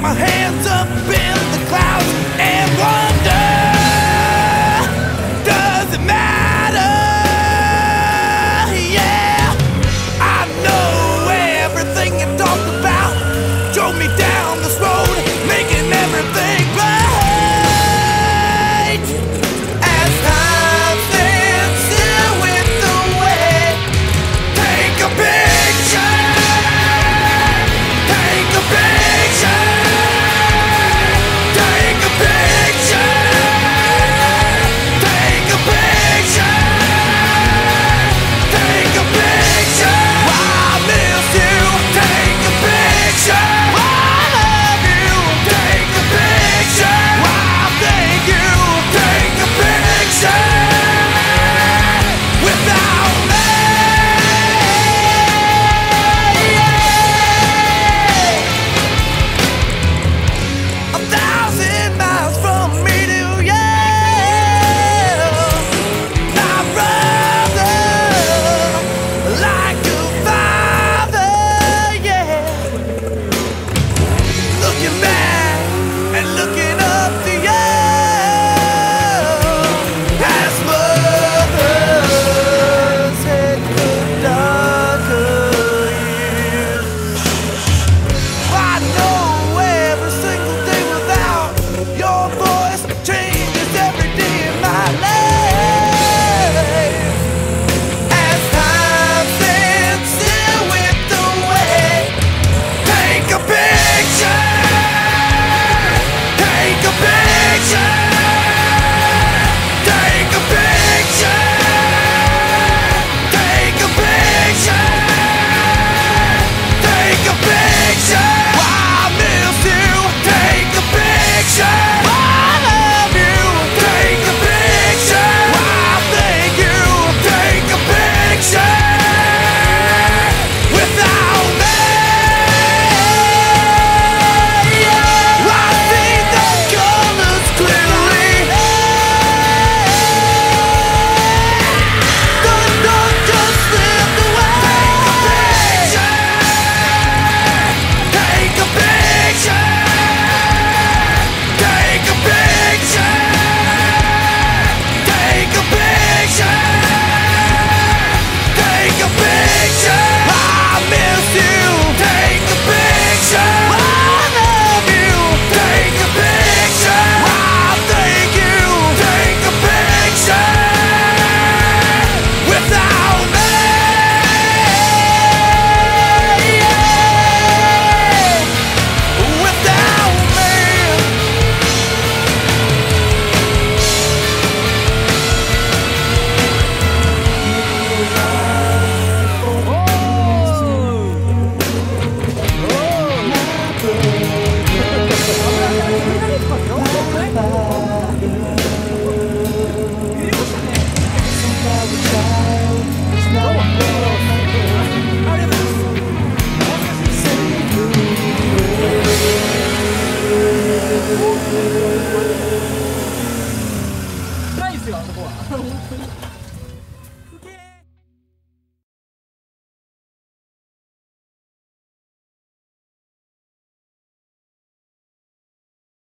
my hands up in the clouds and wonder, does it matter? Yeah, I know everything you talked about drove me down this road, making everything right. As time stands still with the wind, take a picture, take a picture, take a picture, take a picture, take a picture. I miss you, take a picture. I love you, take a picture. I thank you, take a picture. Without me, 1,000 miles from me to you, my brother, like a father, yeah. Looking back and looking up to you, as mothers head the darker years. I know every single day without your voice changes every day in my life. As time stands still with the wind, take a picture, take a picture, take a picture, take a picture, take a picture. I miss you, take a picture. I love you, take a picture. I thank you, take a picture. Without me, I see the colors clearly. The dark just slipped away. Take a picture, take a picture, take a picture, take a picture. I miss you, take a picture. I love you, take a picture. I thank you, take a picture. Without me, without me. ないですよ、あそこは。